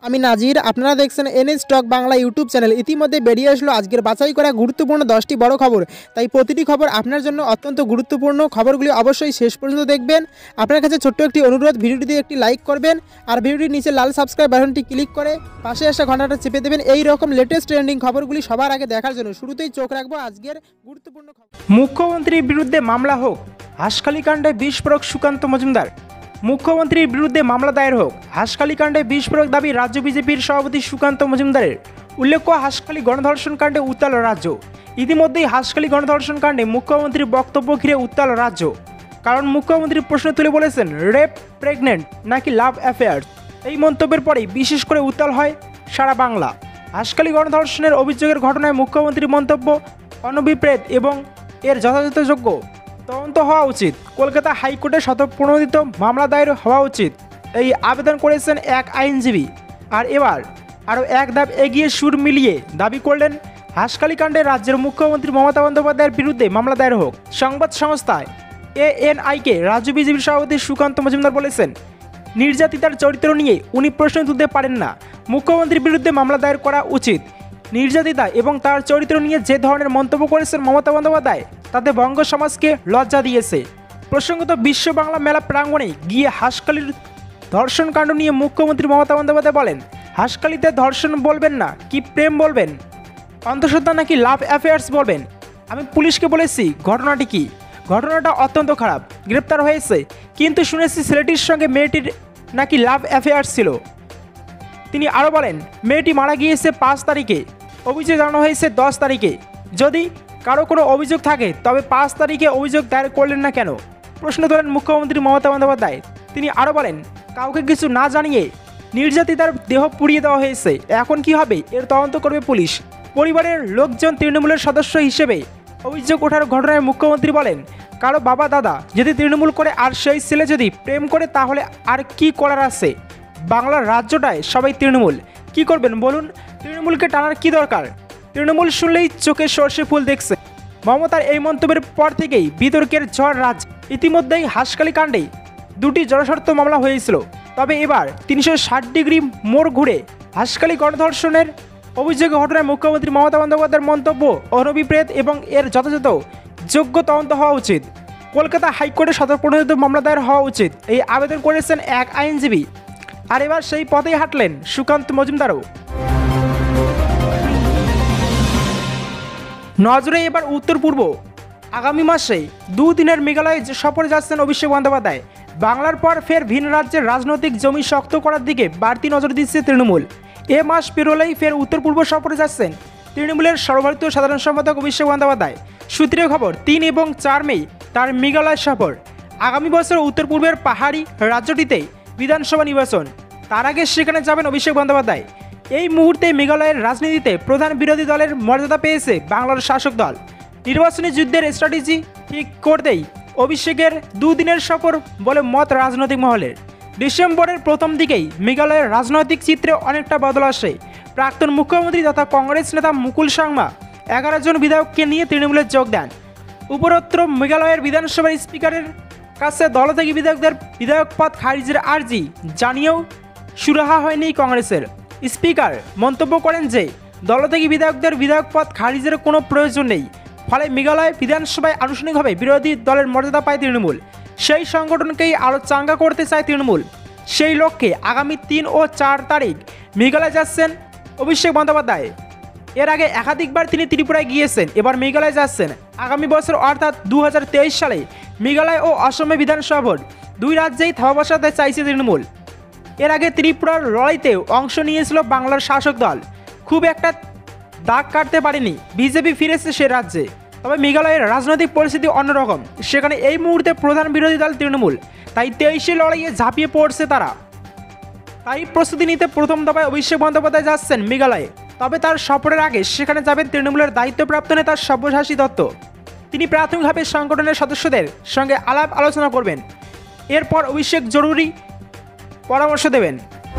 আমি নাজির, আপনারা দেখছেন NS stock Bangla YouTube channel. ইতিমধ্যে বেরিয়ে আসলো আজকের বাছাই করা গুরুত্বপূর্ণ 10টি বড় খবর। তাই প্রতিটি খবর আপনার জন্য অত্যন্ত গুরুত্বপূর্ণ। খবরগুলি অবশ্যই শেষ পর্যন্ত দেখবেন। আপনার কাছে ছোট্ট একটি অনুরোধ, ভিডিওটিতে একটি লাইক করবেন আর ভিডিওটির নিচে লাল সাবস্ক্রাইব বাটনটি ক্লিক করে পাশে আসা ঘন্টাটা চেপে দেবেন এই রকম লেটেস্ট ট্রেন্ডিং খবরগুলি সবার আগে দেখার জন্য। শুরুতেই চোখ রাখবো আজকের গুরুত্বপূর্ণ খবর। মুখ্যমন্ত্রীর বিরুদ্ধে মামলা হোক, হাঁসখালি কাণ্ডে বিস্ফোরক সুকান্ত মজুমদার। মুখ্যমন্ত্রীর বিরুদ্ধে মামলা দায়ের হোক, হাঁসখালি কাণ্ডে বিস্ফোরক দাবি রাজ্য বিজেপির সভাপতি সুকান্ত মজুমদারের। উল্লেখ্য, হাঁসখালি গণধর্ষণ কাণ্ডে উত্তাল রাজ্য। ইতিমধ্যেই হাঁসখালি গণধর্ষণ কাণ্ডে মুখ্যমন্ত্রীর বক্তব্য ঘিরে উত্তাল রাজ্য। কারণ মুখ্যমন্ত্রী প্রশ্ন তুলে বলেছেন, রেপ, প্রেগনেন্ট নাকি লাভ অ্যাফেয়ার্স। এই মন্তব্যের পরেই বিশেষ করে উত্তাল হয় সারা বাংলা। হাঁসখালি গণধর্ষণের অভিযোগের ঘটনায় মুখ্যমন্ত্রীর মন্তব্য অনভিপ্রেত এবং এর যথাযথ যোগ্য তদন্ত হওয়া উচিত। কলকাতা হাইকোর্টে স্বতঃপ্রণোদিত মামলা দায়ের হওয়া উচিত, এই আবেদন করেছেন এক আইনজীবী। আর এবার আরও এক ধাপ এগিয়ে সুর মিলিয়ে দাবি করলেন, হাঁসখালি কাণ্ডে রাজ্যের মুখ্যমন্ত্রী মমতা বন্দ্যোপাধ্যায়ের বিরুদ্ধে মামলা দায়ের হোক। সংবাদ সংস্থা ANI-কে রাজ্য বিজেপির সভাপতি সুকান্ত মজুমদার বলেছেন, নির্যাতিতার চরিত্র নিয়ে উনি প্রশ্ন তুলতে পারেন না। মুখ্যমন্ত্রীর বিরুদ্ধে মামলা দায়ের করা উচিত। নির্যাতিতা এবং তার চরিত্র নিয়ে যে ধরনের মন্তব্য করেছেন মমতা বন্দ্যোপাধ্যায়, তাতে বঙ্গ সমাজকে লজ্জা দিয়েছে। প্রসঙ্গত, বিশ্ব বাংলা মেলা প্রাঙ্গণে গিয়ে হাঁসখালির ধর্ষণ কাণ্ড নিয়ে মুখ্যমন্ত্রী মমতা বন্দ্যোপাধ্যায় বলেন, হাঁসখালিতে ধর্ষণ বলবেন না কি প্রেম বলবেন, অন্তঃসত্ত্বা নাকি লাভ অ্যাফেয়ার্স বলবেন। আমি পুলিশকে বলেছি ঘটনাটি কি, ঘটনাটা অত্যন্ত খারাপ, গ্রেপ্তার হয়েছে, কিন্তু শুনেছি ছেলেটির সঙ্গে মেয়েটির নাকি লাভ অ্যাফেয়ার্স ছিল। তিনি আরও বলেন, মেয়েটি মারা গিয়েছে 5 তারিখে, অভিযোগ জানানো হয়েছে 10 তারিখে। যদি কারো কোনো অভিযোগ থাকে তবে 5 তারিখে অভিযোগ দায়ের করলেন না কেন, প্রশ্ন তোলেন মুখ্যমন্ত্রী মমতা বন্দ্যোপাধ্যায়। তিনি আরও বলেন, কাউকে কিছু না জানিয়ে নির্যাতিতার দেহ পুড়িয়ে দেওয়া হয়েছে, এখন কি হবে এর তদন্ত করবে পুলিশ। পরিবারের লোকজন তৃণমূলের সদস্য হিসেবে অভিযোগ ওঠার ঘটনায় মুখ্যমন্ত্রী বলেন, কারো বাবা দাদা যদি তৃণমূল করে আর সেই ছেলে যদি প্রেম করে তাহলে আর কি করার আছে। বাংলার রাজ্যটায় সবাই তৃণমূল, কি করবেন বলুন, তৃণমূলকে টানার কি দরকার। তৃণমূল শুনলেই চোখে সর্ষে ফুল দেখছে। মমতার এই মন্তব্যের পর থেকেই বিতর্কের ঝড় রাজ্য। ইতিমধ্যেই হাঁসখালি কাণ্ডে 2টি জনস্বার্থ মামলা হয়েছিল, তবে এবার 360 ডিগ্রি মোড় ঘুরে হাঁসখালি গণধর্ষণের অভিযোগের ঘটনায় মুখ্যমন্ত্রী মমতা বন্দ্যোপাধ্যায়ের মন্তব্য অনভিপ্রেত এবং এর যথাযথ যোগ্য তদন্ত হওয়া উচিত। কলকাতা হাইকোর্টে স্বতঃপ্রণোদিত মামলা দায়ের হওয়া উচিত, এই আবেদন করেছেন এক আইনজীবী। আর এবার সেই পথেই হাঁটলেন সুকান্ত মজুমদারও। নজরে এবার উত্তর পূর্ব। আগামী মাসে 2 দিনের মেঘালয়ে সফরে যাচ্ছেন অভিষেক বন্দ্যোপাধ্যায়। বাংলার পর ফের ভিন রাজ্যের রাজনৈতিক জমি শক্ত করার দিকে বাড়তি নজর দিচ্ছে তৃণমূল। এ মাস পেরোলেই ফের উত্তর পূর্ব সফরে যাচ্ছেন তৃণমূলের সর্বভারতীয় সাধারণ সম্পাদক অভিষেক বন্দ্যোপাধ্যায়। সূত্রের খবর, 3 এবং 4 মে তার মেঘালয় সফর। আগামী বছর উত্তর পূর্বের পাহাড়ি রাজ্যটিতে বিধানসভা নির্বাচন, তার আগে সেখানে যাবেন অভিষেক বন্দ্যোপাধ্যায়। এই মুহূর্তে মেঘালয়ের রাজনীতিতে প্রধান বিরোধী দলের মর্যাদা পেয়েছে বাংলার শাসক দল। নির্বাচনী যুদ্ধের স্ট্র্যাটেজি ঠিক করতেই অভিষেকের 2 দিনের সফর বলে মত রাজনৈতিক মহলের। ডিসেম্বরের প্রথম দিকেই মেঘালয়ের রাজনৈতিক চিত্রে অনেকটা বদল আসে। প্রাক্তন মুখ্যমন্ত্রী তথা কংগ্রেস নেতা মুকুল সাংমা 11 জন বিধায়ককে নিয়ে তৃণমূলে যোগ দেন। উপরোক্ত মেঘালয়ের বিধানসভার স্পিকারের কাছে দলত্যাগী বিধায়কদের বিধায়ক পদ খারিজের আর্জি জানিয়েও সুরাহা হয়নি কংগ্রেসের। স্পিকার মন্তব্য করেন যে দলত্যাগী বিধায়কদের বিধায়ক পদ খারিজের কোনো প্রয়োজন নেই, ফলে মেঘালয় বিধানসভায় আনুষ্ঠানিকভাবে বিরোধী দলের মর্যাদা পায় তৃণমূল। সেই সংগঠনকেই আরও চাঙ্গা করতে চায় তৃণমূল। সেই লক্ষ্যে আগামী 3 ও 4 তারিখ মেঘালয় যাচ্ছেন অভিষেক বন্দ্যোপাধ্যায়। এর আগে একাধিকবার তিনি ত্রিপুরায় গিয়েছেন, এবার মেঘালয় যাচ্ছেন। আগামী বছর অর্থাৎ 2023 সালে মেঘালয় ও অসমে বিধানসভা ভোট, 2 রাজ্যেই থাবা বসাতে চাইছে তৃণমূল। এর আগে ত্রিপুরার লড়াইতেও অংশ নিয়েছিল বাংলার শাসক দল, খুব একটা দাগ কাটতে পারেনি। বিজেপি ফিরেছে সে রাজ্যে, তবে মেঘালয়ের রাজনৈতিক পরিস্থিতি অন্যরকম। সেখানে এই মুহূর্তে প্রধান বিরোধী দল তৃণমূল, তাই 23 লড়াইয়ে ঝাঁপিয়ে পড়ছে তারা। তাই প্রস্তুতি নিতে প্রথম দফায় অভিষেক বন্দ্যোপাধ্যায় যাচ্ছেন মেঘালয়ে। তবে তার সফরের আগে সেখানে যাবেন তৃণমূলের দায়িত্বপ্রাপ্ত নেতা সব্যসাচী দত্ত। তিনি প্রাথমিকভাবে সংগঠনের সদস্যদের সঙ্গে আলাপ আলোচনা করবেন। এরপর অভিষেক জরুরি পরামর্শ দেবেন।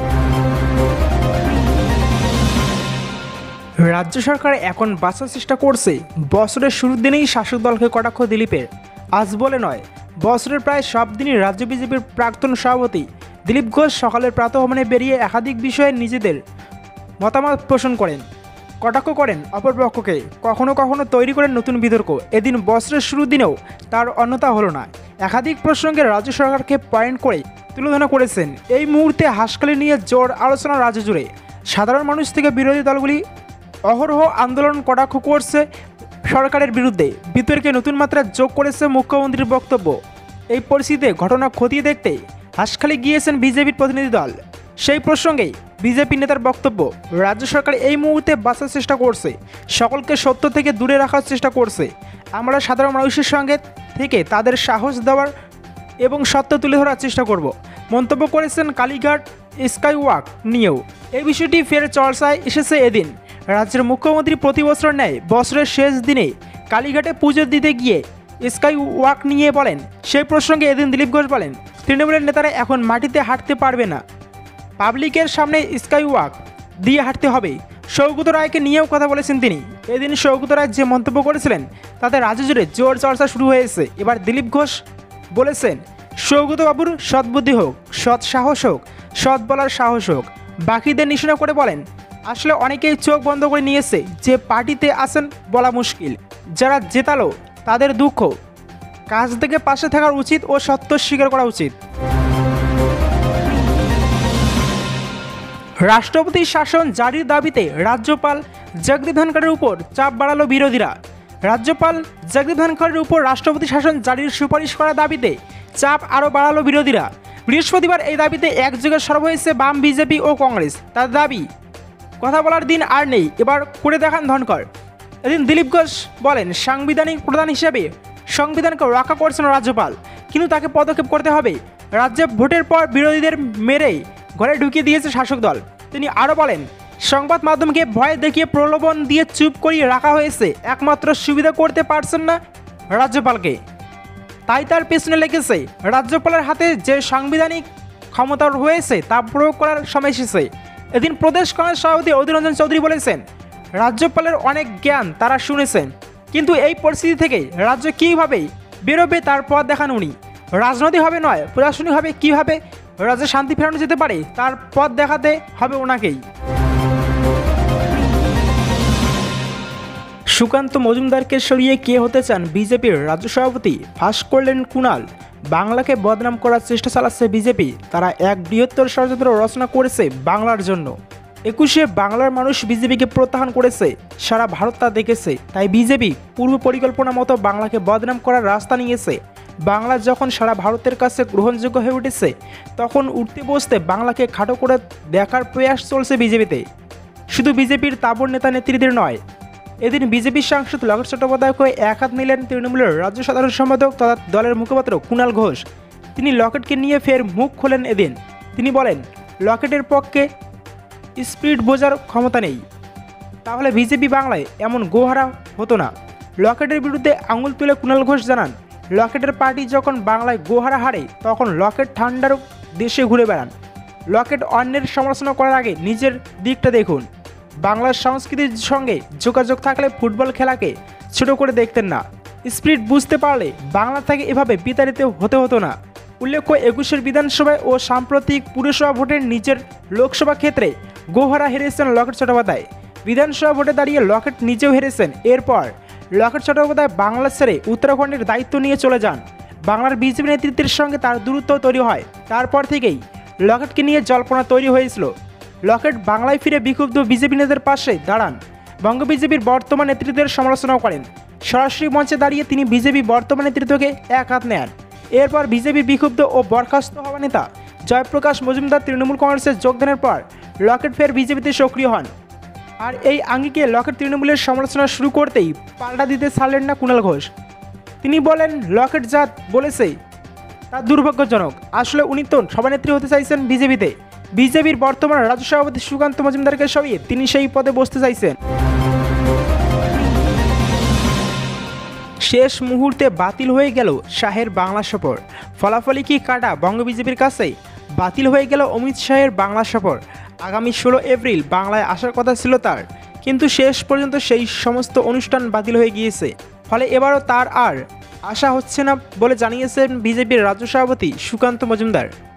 রাজ্য সরকার এখন বাঁচার চেষ্টা করছে। বছরের শুরুর দিনেই শাসক দলকে কটাক্ষ দিলীপের। আজ বলে নয়, বছরের প্রায় সব দিনই রাজ্য বিজেপির প্রাক্তন সভাপতি দিলীপ ঘোষ সকালের প্রাতঃভ্রমণে বেরিয়ে একাধিক বিষয়ে নিজেদের মতামত পোষণ করেন, কটাক্ষ করেন অপরপক্ষকে, কখনো কখনো তৈরি করেন নতুন বিতর্ক। এদিন বছরের শুরুর দিনেও তার অন্যথা হলো না। একাধিক প্রসঙ্গে রাজ্য সরকারকে পয়েন্ট করে তুলোধনা করেছেন। এই মুহূর্তে হাঁসখালি নিয়ে জোর আলোচনা রাজ্য জুড়ে। সাধারণ মানুষ থেকে বিরোধী দলগুলি অহরহ আন্দোলন কটাক্ষ করছে সরকারের বিরুদ্ধে। বিতর্কে নতুন মাত্রা যোগ করেছে মুখ্যমন্ত্রীর বক্তব্য। এই পরিস্থিতিতে ঘটনা খতিয়ে দেখতে হাঁসখালি গিয়েছেন বিজেপির প্রতিনিধি দল। সেই প্রসঙ্গেই বিজেপি নেতার বক্তব্য, রাজ্য সরকার এই মুহূর্তে বাঁচার চেষ্টা করছে, সকলকে সত্য থেকে দূরে রাখার চেষ্টা করছে। আমরা সাধারণ মানুষের সঙ্গে থেকে তাদের সাহস দেওয়ার এবং সত্য তুলে ধরার চেষ্টা করব, মন্তব্য করেছেন। কালীঘাট স্কাই ওয়াক নিয়েও এই বিষয়টি ফের চর্চায় এসেছে এদিন। রাজ্যের মুখ্যমন্ত্রী প্রতি বছর ন্যায় বছরের শেষ দিনে কালীঘাটে পুজো দিতে গিয়ে স্কাই ওয়াক নিয়ে বলেন। সেই প্রসঙ্গে এদিন দিলীপ ঘোষ বলেন, তৃণমূলের নেতারা এখন মাটিতে হাঁটতে পারবে না, পাবলিকের সামনে স্কাই ওয়াক দিয়ে হাঁটতে হবে। সৌগত রায়কে নিয়েও কথা বলেছেন তিনি। এদিন সৌগত রায় যে মন্তব্য করেছিলেন তাতে রাজ্য জুড়ে জোর চর্চা শুরু হয়েছে। এবার দিলীপ ঘোষ বলেছেন, সৌগত বাবুর সৎবুদ্ধি হোক, সৎ সাহস হোক, সৎ বলার সাহস হোক। বাকিদের নিশানা করে বলেন, আসলে অনেকেই চোখ বন্ধ করে নিয়েছে যে পার্টিতে আছেন বলা মুশকিল। যারা জেতালো তাদের দুঃখ, কাজ থেকে পাশে থাকা উচিত ও সত্য স্বীকার করা উচিত। রাষ্ট্রপতি শাসন জারির দাবিতে রাজ্যপাল জগদীপ ধনখড়ের উপর চাপ বাড়ালো বিরোধীরা। রাজ্যপাল জগদীপ ধনখড়ের উপর রাষ্ট্রপতি শাসন জারির সুপারিশ করার দাবিতে চাপ আরও বাড়ালো বিরোধীরা। বৃহস্পতিবার এই দাবিতে একযোগে সরব হয়েছে বাম, বিজেপি ও কংগ্রেস। তার দাবি, কথা বলার দিন আর নেই, এবার করে দেখান ধনখড়। এদিন দিলীপ ঘোষ বলেন, সাংবিধানিক প্রধান হিসেবে সংবিধানকে রক্ষা করছেন রাজ্যপাল, কিন্তু তাকে পদক্ষেপ করতে হবে। রাজ্যে ভোটের পর বিরোধীদের মেরে ঘরে ঢুকিয়ে দিয়েছে শাসক দল। তিনি আরও বলেন, সংবাদ মাধ্যমকে ভয় দেখিয়ে প্রলোভন দিয়ে চুপ করিয়ে রাখা হয়েছে, একমাত্র সুবিধা করতে পারছেন না রাজ্যপালকে, তাই তার পেছনে লেগেছে। রাজ্যপালের হাতে যে সাংবিধানিক ক্ষমতা রয়েছে তা প্রয়োগ করার সময় এসেছে। এদিন প্রদেশ কংগ্রেস সভাপতি অধীর রঞ্জন চৌধুরী বলেছেন, রাজ্যপালের অনেক জ্ঞান তারা শুনেছেন, কিন্তু এই পরিস্থিতি থেকে রাজ্য কীভাবে বেরোবে তার পথ দেখান উনি। রাজনৈতিকভাবে নয়, প্রশাসনিকভাবে কীভাবে রাজ্যে শান্তি ফেরানো যেতে পারে তার পথ দেখাতে হবে ওনাকেই। সুকান্ত মজুমদারকে সরিয়ে কে হতে চান বিজেপির রাজ্য সভাপতি, ফাঁস করলেন কুণাল। বাংলাকে বদনাম করার চেষ্টা চালাচ্ছে বিজেপি। তারা এক বৃহত্তর ষড়যন্ত্র রচনা করেছে বাংলার জন্য। 21-এ বাংলার মানুষ বিজেপিকে প্রত্যাখ্যান করেছে, সারা ভারত তা দেখেছে। তাই বিজেপি পূর্ব পরিকল্পনা মতো বাংলাকে বদনাম করার রাস্তা নিয়েছে। বাংলা যখন সারা ভারতের কাছে গ্রহণযোগ্য হয়ে উঠেছে, তখন উঠতে বসতে বাংলাকে খাটো করে দেখার প্রয়াস চলছে বিজেপিতে। শুধু বিজেপির তাবড় নেতা নেত্রীদের নয়। এদিন বিজেপির সাংসদ লকেট চট্টোপাধ্যায়কে এক হাত নিলেন তৃণমূলের রাজ্য সাধারণ সম্পাদক তথা দলের মুখপাত্র কুণাল ঘোষ। তিনি লকেটকে নিয়ে ফের মুখ খোলেন এদিন। তিনি বলেন, লকেটের পক্ষে স্পিরিট বোঝার ক্ষমতা নেই, তাহলে বিজেপি বাংলায় এমন গোহারা হতো না। লকেটের বিরুদ্ধে আঙুল তুলে কুণাল ঘোষ জানান, লকেটের পার্টি যখন বাংলায় গোহারা হারে তখন লকেট ঠান্ডার দেশে ঘুরে বেড়ান। লকেট অন্যের সমালোচনা করার আগে নিজের দিকটা দেখুন। বাংলার সংস্কৃতির সঙ্গে যোগাযোগ থাকলে ফুটবল খেলাকে ছোট করে দেখতেন না। স্পিরিট বুঝতে পারলে বাংলা থেকে এভাবে বিতাড়িত হতে হতো না। উল্লেখ্য, 21-এর বিধানসভায় ও সাম্প্রতিক পুরসভা ভোটের নিজের লোকসভা ক্ষেত্রে গোহারা হেরেছেন লকেট চট্টোপাধ্যায়। বিধানসভা ভোটে দাঁড়িয়ে লকেট নিজেও হেরেছেন। এরপর লকেট চট্টোপাধ্যায় বাংলা ছেড়ে উত্তরাখণ্ডের দায়িত্ব নিয়ে চলে যান। বাংলার বিজেপি নেতৃত্বের সঙ্গে তার দূরত্ব তৈরি হয়। তারপর থেকেই লকেটকে নিয়ে জল্পনা তৈরি হয়েছিল। লকেট বাংলায় ফিরে বিক্ষুব্ধ বিজেপি নেতাদের পাশে দাঁড়ান। বঙ্গ বিজেপির বর্তমান নেতৃত্বের সমালোচনাও করেন। সরাসরি মঞ্চে দাঁড়িয়ে তিনি বিজেপি বর্তমান নেতৃত্বকে এক হাত নেন। এরপর বিজেপি বিক্ষুব্ধ ও বরখাস্ত হওয়া নেতা জয়প্রকাশ মজুমদার তৃণমূল কংগ্রেসে যোগদানের পর লকেট ফের বিজেপিতে সক্রিয় হন। আর এই আঙ্গিকে লকেট তৃণমূলের সমালোচনা শুরু করতেই পাল্টা দিতে ছাড়লেন না কুণাল ঘোষ। তিনি বলেন, লকেট যা বলেছে তা দুর্ভাগ্যজনক। আসলে উনি তো সভানেত্রী হতে চাইছেন বিজেপিতে। বিজেপির বর্তমান রাজ্য সভাপতি সুকান্ত মজুমদারকে সরিয়ে তিনি সেই পদে বসতে চাইছেন। শেষ মুহূর্তে বাতিল হয়ে গেল শাহের বাংলা সফর। ফলাফলই কি কাটা বঙ্গ বিজেপির কাছে? বাতিল হয়ে গেল অমিত শাহের বাংলা সফর। আগামী 16 এপ্রিল বাংলায় আসার কথা ছিল তার, কিন্তু শেষ পর্যন্ত সেই সমস্ত অনুষ্ঠান বাতিল হয়ে গিয়েছে। ফলে এবারও তার আর আসা হচ্ছে না বলে জানিয়েছেন বিজেপির রাজ্য সভাপতি সুকান্ত মজুমদার।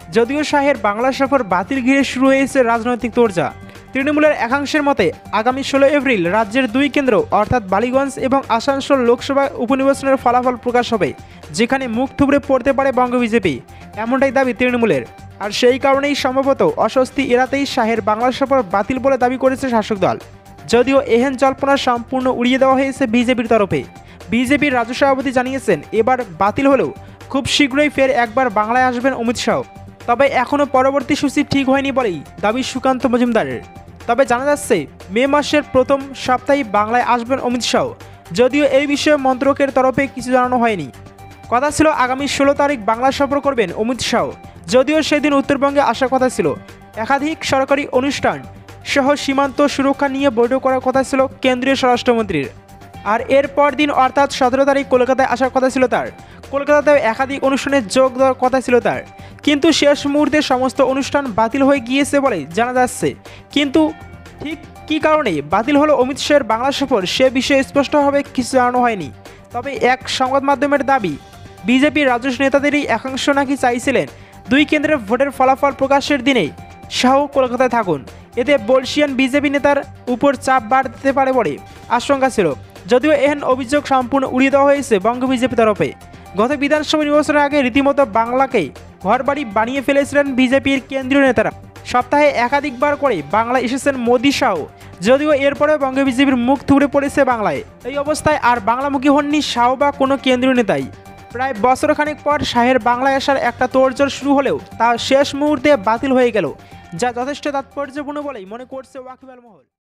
যদিও শাহের বাংলা সফর বাতিল ঘিরে শুরু হয়েছে রাজনৈতিক তোড়জোড়। তৃণমূলের একাংশের মতে আগামী 16 এপ্রিল রাজ্যের 2 কেন্দ্র অর্থাৎ বালিগঞ্জ এবং আসানসোল লোকসভা উপনির্বাচনের ফলাফল প্রকাশ হবে, যেখানে মুখ থুবড়ে পড়তে পারে বঙ্গ বিজেপি, এমনটাই দাবি তৃণমূলের। আর সেই কারণেই সম্ভবত অস্বস্তি এড়াতেই শাহের বাংলা সফর বাতিল বলে দাবি করেছে শাসক দল। যদিও এহেন জল্পনা সম্পূর্ণ উড়িয়ে দেওয়া হয়েছে বিজেপির তরফে। বিজেপির রাজ্য সভাপতি জানিয়েছেন এবার বাতিল হলেও খুব শীঘ্রই ফের একবার বাংলায় আসবেন অমিত শাহ। তবে এখনও পরবর্তী সূচি ঠিক হয়নি বলেই দাবি সুকান্ত মজুমদারের। তবে জানা যাচ্ছে মে মাসের প্রথম সপ্তাহে বাংলায় আসবেন অমিত শাহ, যদিও এই বিষয়ে মন্ত্রকের তরফে কিছু জানানো হয়নি। কথা ছিল আগামী 16 তারিখ বাংলা সফর করবেন অমিত শাহ, যদিও সেদিন উত্তরবঙ্গে আসার কথা ছিল। একাধিক সরকারি অনুষ্ঠান সহ সীমান্ত সুরক্ষা নিয়ে বৈঠক করার কথা ছিল কেন্দ্রীয় স্বরাষ্ট্রমন্ত্রীর। আর এর পর দিন অর্থাৎ 17 তারিখ কলকাতায় আসার কথা ছিল তার। কলকাতাতেও একাধিক অনুষ্ঠানে যোগ দেওয়ার কথা ছিল তার, কিন্তু শেষ মুহূর্তে সমস্ত অনুষ্ঠান বাতিল হয়ে গিয়েছে বলে জানা যাচ্ছে। কিন্তু ঠিক কী কারণে বাতিল হলো অমিত শাহের বাংলা সফর সে বিষয়ে স্পষ্টভাবে কিছু জানানো হয়নি। তবে এক সংবাদ মাধ্যমের দাবি, বিজেপির রাজ্য নেতাদেরই একাংশ নাকি চাইছিলেন 2 কেন্দ্রের ভোটের ফলাফল প্রকাশের দিনেই শাহ কলকাতায় থাকুন। এতে বর্ষিয়ান বিজেপি নেতার উপর চাপ বাড়তে পারে বলে আশঙ্কা ছিল, যদিও এহেন অভিযোগ সম্পূর্ণ উড়িয়ে দেওয়া হয়েছে বঙ্গ বিজেপি তরফে। গত বিধানসভা নির্বাচনের আগে রীতিমতো বাংলাকে ঘরবাড়ি বানিয়ে ফেলেছিলেন বিজেপির কেন্দ্রীয় নেতারা। সপ্তাহে একাধিকবার করে বাংলায় এসেছেন মোদী শাহ, যদিও এরপরে বঙ্গ বিজেপির মুখ থুবড়ে পড়েছে বাংলায়। এই অবস্থায় আর বাংলামুখী হননি শাহ বা কোনো কেন্দ্রীয় নেতাই। প্রায় বছরখানেক পর শাহের বাংলায় আসার একটা তোড়জোড় শুরু হলেও তা শেষ মুহূর্তে বাতিল হয়ে গেল, যা যথেষ্ট তাৎপর্যপূর্ণ বলেই মনে করছে ওয়াকিবহাল মহল।